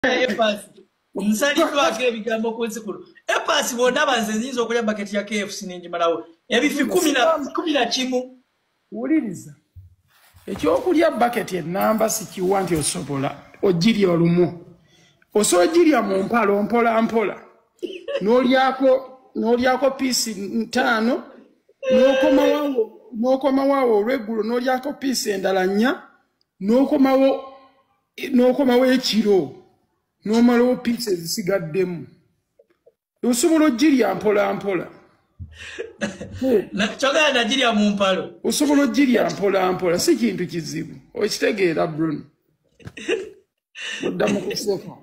Epasi. Nsali twake ebigambo kwezikulu. Epasi bonna banze nyinza okulya bucket ya KFC ninjimalawo. Ebifi 11. Wuliriza. Ekyokulya bucket enamba sikiwa nti osobola ogirya olumu. Osogirya mu mpalo mpola. N'olyako piisi 5 n'okomawo olweggulo n'olyako piisi endala 4 n'okomawo ekiro n'omalawo piisi ezisigaddemu. Osobola ogirya mpola. Kyogera nagirya mu mpalo. Osobola ogirya mpola si kintu kizibu. Okitegeera Bruno. Oddamu kuseka.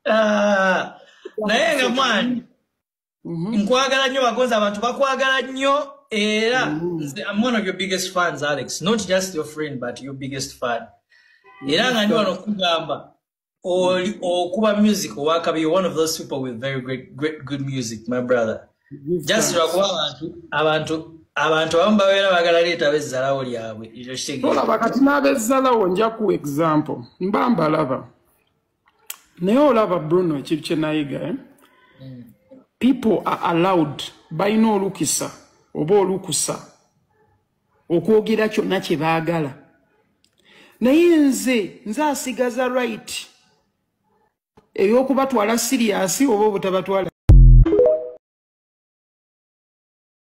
Naye nga mwani nkwagala nnyo bakozi abantu bakwagala nnyo era I'm one of your biggest fans, Alex. Not just your friend but your biggest fan. Era nga ndi wano kugamba okuba music wakabi, you're one of those people with very great good music, my brother. Just lwakuba abantu abamu babeera bagala leeta bezzalawo lyabwe. Olaba kati n'abezzalawo nja ku example mbamba laba. Naye olaba Bruno ekintu kye nayiga people are allowed balina olukisa oba olukusa okwogera kyonna kye baagala. Naye nze asigaza right ey'okubatwala serious oba obutabatwala